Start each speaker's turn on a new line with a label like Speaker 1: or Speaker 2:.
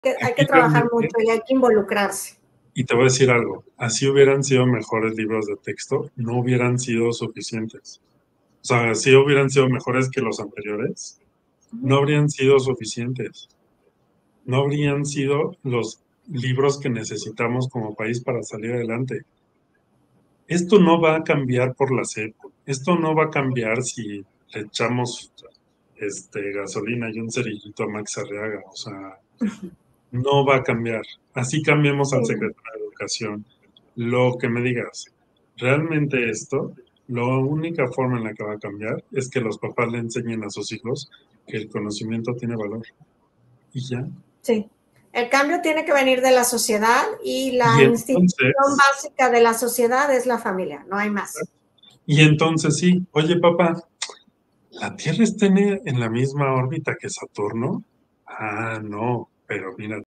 Speaker 1: Hay que trabajar mucho
Speaker 2: Efectivamente,
Speaker 1: y hay que involucrarse.
Speaker 2: y te voy a decir algo, así hubieran sido mejores libros de texto, no hubieran sido suficientes. O sea, si hubieran sido mejores que los anteriores, no habrían sido suficientes. No habrían sido los libros que necesitamos como país para salir adelante. Esto no va a cambiar por la SEP. Esto no va a cambiar si le echamos gasolina y un cerillito a Max Arriaga. O sea, no va a cambiar. Así cambiemos al
Speaker 1: Sí.
Speaker 2: secretario de Educación. Lo que me digas, realmente esto, la única forma en la que va a cambiar es que los papás le enseñen a sus hijos que el conocimiento tiene valor. Y ya.
Speaker 1: Sí. El cambio tiene que venir de la sociedad y
Speaker 2: Y
Speaker 1: la institución
Speaker 2: entonces,
Speaker 1: básica de la sociedad es la familia, no hay más.
Speaker 2: sí, oye papá, ¿la Tierra está en la misma órbita que Saturno? Ah, no, pero mira,